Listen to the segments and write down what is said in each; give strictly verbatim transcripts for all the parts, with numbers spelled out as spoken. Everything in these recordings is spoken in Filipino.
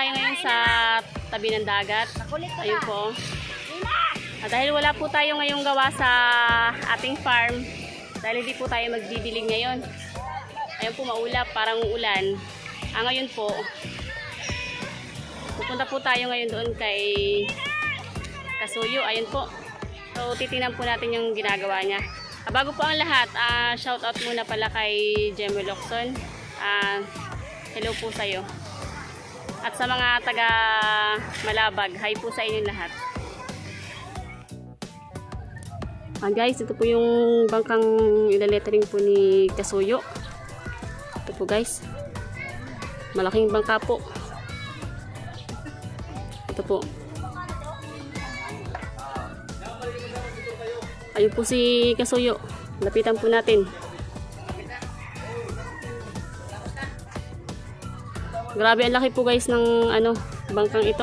tayo ngayon sa tabi ng dagat. Ayun po. At dahil wala po tayo ngayong gawa sa ating farm, dahil hindi po tayo magdidilig ngayon. Ayun po, maulap, parang ulan. Ah, ngayon po, pupunta po tayo ngayon doon kay Kasuyo. Ayun po. So, titingnan po natin yung ginagawa niya. Ah, bago po ang lahat, ah, shout out muna pala kay Jemmy Locson. Ah, hello po sa'yo. At sa mga taga Malabag, hi po sa inyo lahat. Ah, guys, ito po yung bangkang ilalettering po ni Kasuyo. Ito po guys. Malaking bangka po. Ito po. Ayun po si Kasuyo. Lapitan po natin. Grabe, ang laki po guys ng ano, bangkang ito.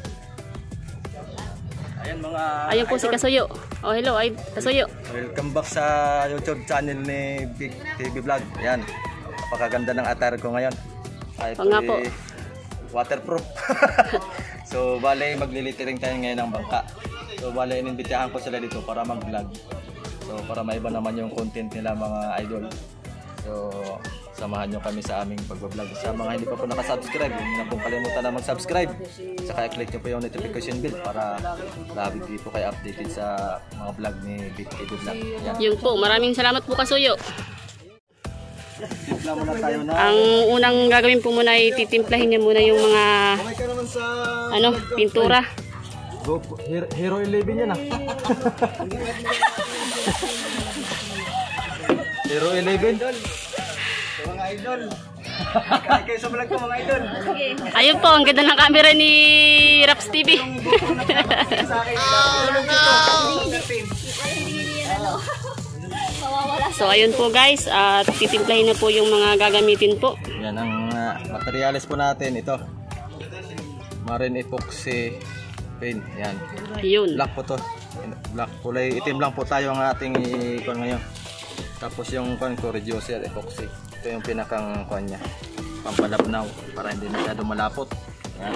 Ayan mga Ayun po idol. Si Kasuyo. Oh, hello, ay Kasuyo. Welcome back sa YouTube channel ni Big T V Vlog. Ayan. Napakaganda ng attire ko ngayon. Ay po, nga po. Waterproof. So, bale maglilitering tayo ngayon ng bangka. So, bale inimbitahan ko sila dito para mag-vlog. So, para maiba naman yung content nila mga idol. So, samahan nyo kami sa aming pag-vlog. Sa mga hindi pa po nakasubscribe, hindi na po kalimutan na mag-subscribe. Saka i-click nyo po yung notification bell para lagi po kayo updated sa mga vlog ni Big T V Vlog. Yan. Yung po, maraming salamat po Kasuyo. Timpla muna tayo na. Ang unang gagawin po muna ay titimplahin niya muna yung mga ano, pintura. Go, Hero eleven yan ah. Hero eleven. So, mga idol. Kaya kayo sa vlog ko mga idol. Ayun po, ang ganda ng camera ni Raps T V. So ayun po guys, at uh, titimplahin na po yung mga gagamitin po. Yan ang uh, materials po natin. Ito Marine Epoxy paint. Yan. Yun. Black po to. Black, kulay itim lang po tayo ang ating ikon ngayon. Tapos yung kon ko reducer epoxy. Ito yung pinakang kon niya. Pampalabnaw para hindi masyado malapot. Yan.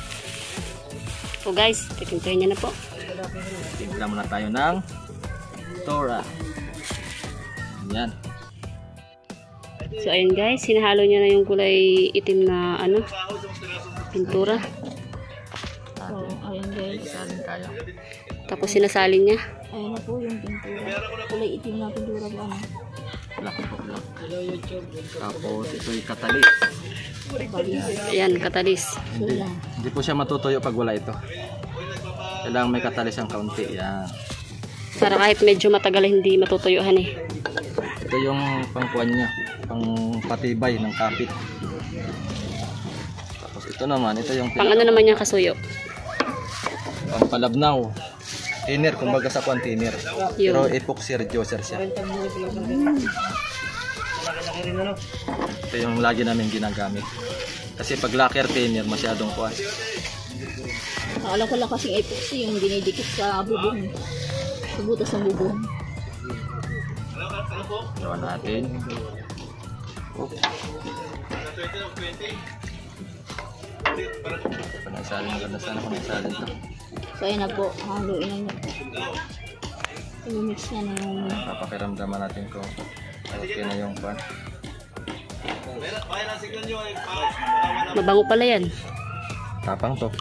So guys, titimplahin niya na po. Timpla muna tayo ng Tora. Yan. So ayun guys, sinahalo niya na yung kulay itim na ano, pintura. So, ayun guys. Tayo. Tapos sinasalin niya. Ayun na po yung pintura. Kulay itim na pintura ba? Black po, black. Tapos ito yung katalis. Ayan, katalis. Hindi, hindi po siya matutuyo pag wala ito. Kailangan may katalis ang kaunti. Yan. Para kahit medyo matagal hindi matutuyuhan eh. Ito yung pangkuan niya, pang patibay ng kapit. Tapos ito naman, ito yung Pang ano naman yung Kasuyo? Pang palabnaw. Thinner, kumbaga sa kuan thinner. Pero epoxy reducer siya. Ito yung lagi namin ginagamit. Kasi pag lacquer thinner, masyadong kuan. Alam ko lang kasing epoxy yung dinidikit sa bubong. Sa butas ng bubong. Gawa natin. Oh. Panaisalin, maganda sana kung naisalin ito. So ayun na po, haluin na niya po. I-mix niya na yung... Papakiramdaman natin kung okay na yung pan. Mabango pala yan. Tapang to.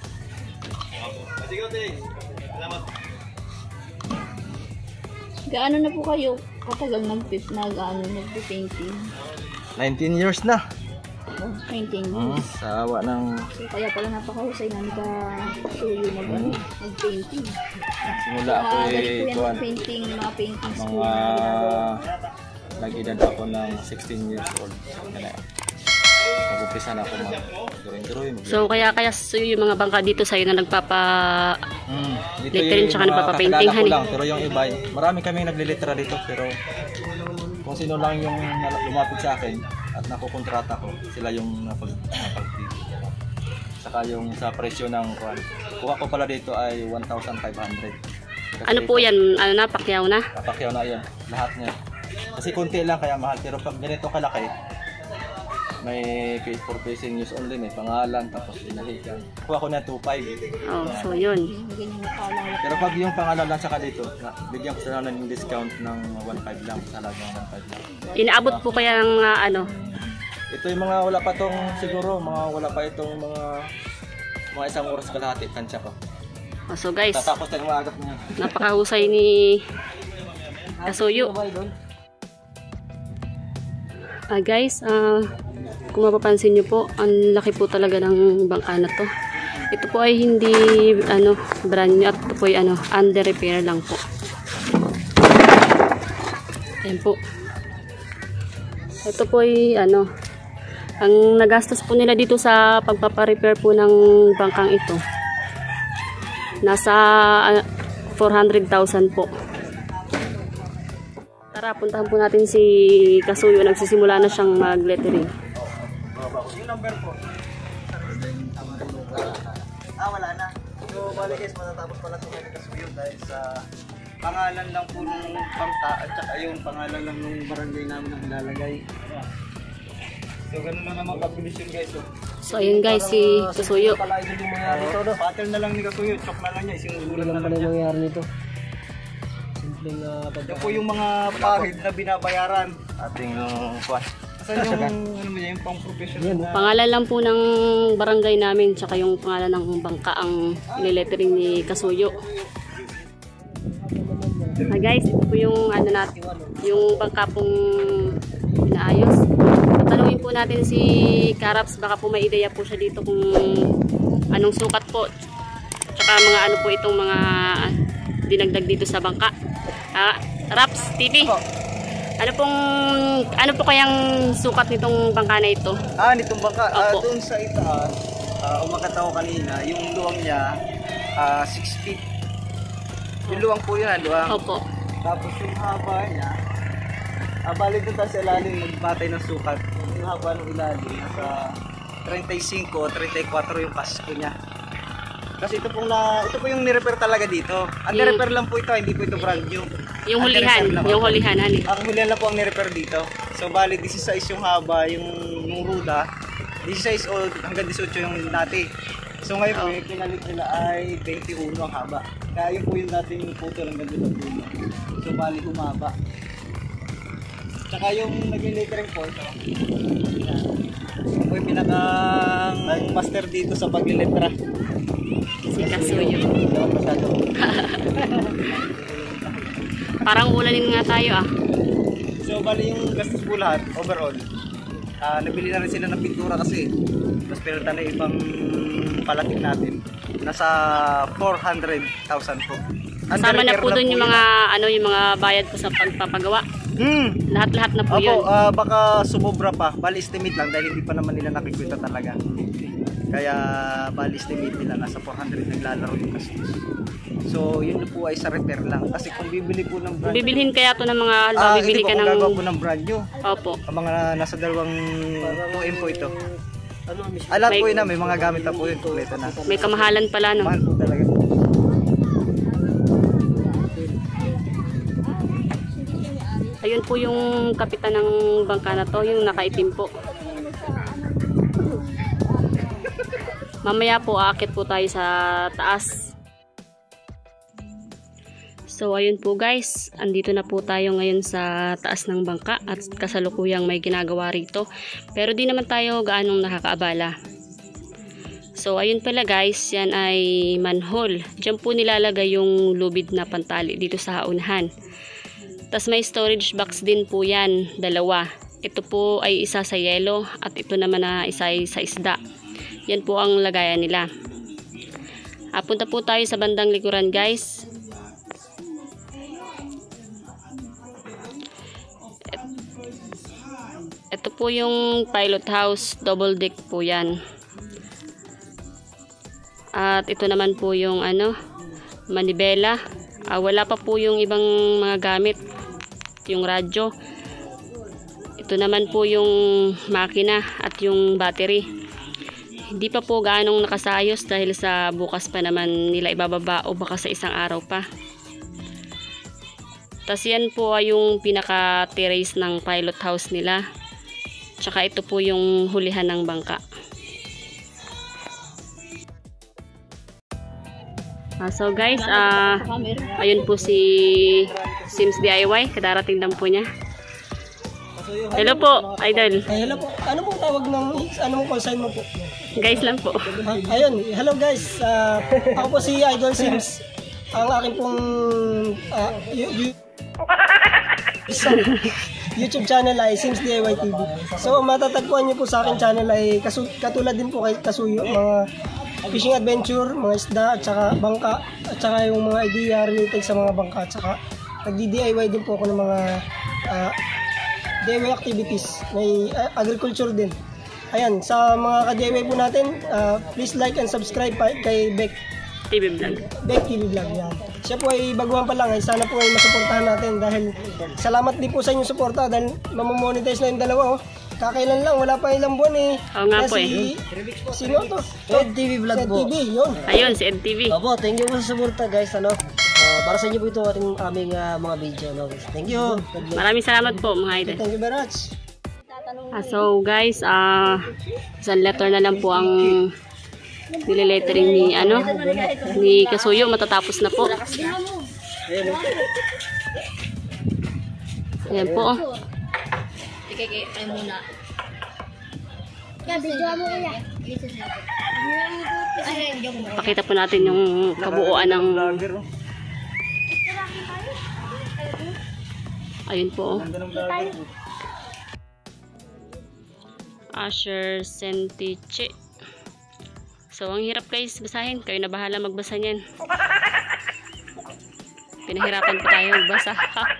Gaano na po kayo katagal nag-pip nag ano, nag-painting? nineteen years na. Oh, painting. Mm, sa awa ng... So, kaya pala napakahusay na nagka-suyo mag ano, nag-painting. Simula ako Ah, eh, dahil po yan kuwan, ang painting, mga painting school mga na ginagawa. nag-edad ako ng sixteen years old. Nag-umpisa na ako mag-drawing-drawing. So kaya kaya yung mga bangka dito sa'yo na nagpapa Mm, dito lettering tsaka nagpapa-painting kakilala ko han lang, pero yung iba, marami kami naglilitera dito, pero kung sino lang yung lumapit sa akin at nakukontrata ko, sila yung napag napag saka yung sa presyo ng kuwan. Kuha ko pala dito ay one thousand five hundred. Kasi ano po yan? Ano na? Pakyaw na? Papakyaw na yan, lahat niya. Kasi konti lang kaya mahal, pero pag ganito kalaki, may page for facing news only, may pangalan, tapos inahikan. Kuha ko na two five. Oh, so yun. Pero pag yung pangalan lang saka dito, na, bigyan ko sila ng discount ng one five lang, talagang one five lang. Inaabot po kaya ng ah, ano? Ito yung mga wala pa tong siguro, mga wala pa itong mga mga isang oras kalahati, tansya ko. Oh, so guys, Tatapos tayo ng agap niya. napakahusay ni Kasuyo. Ah guys, ah, kung mapapansin nyo po, ang laki po talaga ng bangka na to. Ito po ay hindi ano, brand new at ito po ay ano, under repair lang po. Ayan po. Ito po ay ano, ang nagastos po nila dito sa pagpaparepair po ng bangkang ito. Nasa uh, four hundred thousand po. Tara, puntahan po natin si Kasuyo. Nagsisimula na siyang mag-lettering. Yung number po. Ah, wala na. So, bali guys, matatapos pala ito ngayon Kasuyo dahil sa pangalan lang po ng bangka at saka yung pangalan lang ng barangay namin ang ilalagay. So, ganun lang naman kabilis yun guys. Oh. So, ayun guys, si Kasuyo. Pala ito yung mangyari ito. No? Pattern na lang ni Kasuyo. Chok na lang niya. Isinugulan na lang niya. Nangyari nito. Simpleng uh, Yan po yung mga pahid na binabayaran. Ating uh, kwan. Asan yung, ano mo yan, yung pang professional na... Pangalan lang po ng barangay namin, tsaka yung pangalan ng bangka ang inilettering ni Kasuyo. Ah guys, ito po yung ano natin, yung bangka pong inaayos. Tatanungin po natin si Karaps, baka po may ideya po siya dito kung anong sukat po. Tsaka mga ano po itong mga dinagdag dito sa bangka. Ah, Raps, T V. Ano pong ano po kayang sukat nitong bangka na ito? Ah, nitong bangka. Ah, Opo. doon sa itaas, ah, umagat ako kanina, yung luwang niya, ah, six feet. Yung luwang po yun, ah, luwang. Opo. Tapos yung haba niya, ah, bali doon tayo sa ilalim, nagbatay ng sukat. Yung haba ng ilalim, nasa thirty-five, thirty-four yung kasko niya. Kasi ito pong na, ito po yung ni-repair talaga dito. Ang Yung- ni-repair lang po ito, hindi po ito brand new. Yung Ang hulihan, ni-repair lang. yung hulihan hani. Ang hulihan lang po ang ni-repair dito. So bali sixteen yung haba, yung, yung ruda, sixteen o hanggang eighteen yung dati. So ngayon po, yung kinalit nila ay twenty-one ang haba. Kaya yun po yung dating photo ng ganito ng dulo. So bali humaba. Tsaka yung naging lettering po ito. Yan. Ito po yung pinakang master dito sa pag-letra. Si Kasuyo. Ewan masyado. Parang ulanin nga tayo ah. So bali yung gastos po lahat, overall. Ah, nabili na rin sila ng pintura kasi. Tapos pinalitan na ibang palatik natin. Nasa four hundred thousand po. Kasama na Under po repair doon lang yung po mga ano yung mga bayad po sa pagpapagawa. yun. Hmm. Lahat-lahat na po yun. Opo, ah, baka sumobra pa. Bali estimate lang dahil hindi pa naman nila nakikita talaga. Kaya bali estimate nila nasa four hundred naglalaro yung gastos. So yun po ay sa repair lang. Kasi kung bibili po ng brand Bibilhin kaya to ng mga halimbawa, ah, bibili hindi ka po ng gagawa po ng brand new. Opo. Ang mga nasa dalawang two M po ito. ano, miss? Ah, lahat May- po yun na, may mga gamit na po yun, kompleto na. May kamahalan pala no. Mahal po talaga. Ayun po yung kapitan ng bangka na to, yung nakaitim po. Mamaya po aakit po tayo sa taas. So ayun po guys, andito na po tayo ngayon sa taas ng bangka at kasalukuyang may ginagawa rito. Pero di naman tayo gaanong nakakaabala. So ayun pala guys, yan ay manhole. Diyan po nilalagay yung lubid na pantali dito sa unahan. Tapos may storage box din po yan, dalawa. Ito po ay isa sa yelo at ito naman na isa ay sa isda. Yan po ang lagayan nila. Ah, punta po tayo sa bandang likuran guys. Ito po yung pilot house, double deck po yan. At ito naman po yung ano, manibela. Ah, wala pa po yung ibang mga gamit. Yung radyo. Ito naman po yung makina at yung battery. Hindi pa po gaanong nakasayos dahil sa bukas pa naman nila ibababa o baka sa isang araw pa. Tas yan po ay yung pinaka terrace ng pilot house nila. Tsaka ito po yung hulihan ng bangka. Ah, so guys, ah ayun po si Sims D I Y. Kadarating lang po niya. Hello po, idol. Ay, hello po. Ano pong tawag ng, ano mong call sign mo po? Guys lang po. Ah, ayun, hello guys. Ah, ako po si Idol Sims. Ang aking pong ah, yu- yu- YouTube channel ay Sims D I Y T V. So matatagpuan niyo po sa akin channel ay kasu- katulad din po kay Kasuyo, mga fishing adventure, mga isda at saka bangka at saka yung mga idea related sa mga bangka at saka nagdi-D I Y din po ako ng mga ah, D I Y activities, may uh, agriculture din. Ayan, sa mga ka-D I Y po natin, uh, please like and subscribe pa kay Beck, T V Vlog. Beck T V Vlog. Yan. Siya po ay baguhan pa lang, ay sana po ay masuportahan natin dahil salamat din po sa inyong suporta dahil mamomonetize na yung dalawa. Oh. Kakailan lang, wala pa ilang buwan eh. Oo nga Kaya po si, sino to? Ed T V Vlog po. Ed T V, yun. Ayun, si Ed T V. Opo, thank you po sa suporta guys, ano. Uh, para sa inyo po ito ating aming uh, mga video, no. Thank you. Maraming salamat po mga idol. Thank you very much. Ah, so guys, ah isang letter na lang po ang nililettering ni ano ni Kasuyo, matatapos na po. Ayan po. Oh. Sige, kaya kayo muna. Kaya, video mo kaya. Ay, hindi ako muna. Pakita po natin yung kabuuan ng ayun po. Oh. Asher Sentiche. So, ang hirap guys basahin. Kayo na bahala magbasa niyan. Pinahirapan po tayo magbasa.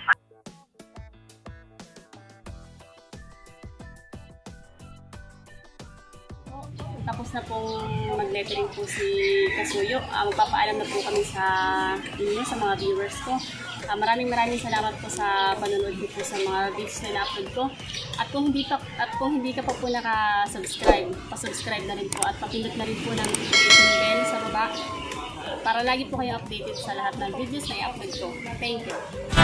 Tapos na pong mag-lettering po si Kasuyo. Uh, magpapaalam na po kami sa inyo, sa mga viewers ko. Uh, maraming maraming salamat po sa panonood niyo po sa mga videos na na-upload ko. At kung hindi ka at kung hindi ka pa po naka-subscribe, pa-subscribe na rin po at papindot na rin po ng notification bell sa baba para lagi po kayo updated sa lahat ng videos na i-upload ko. Thank you.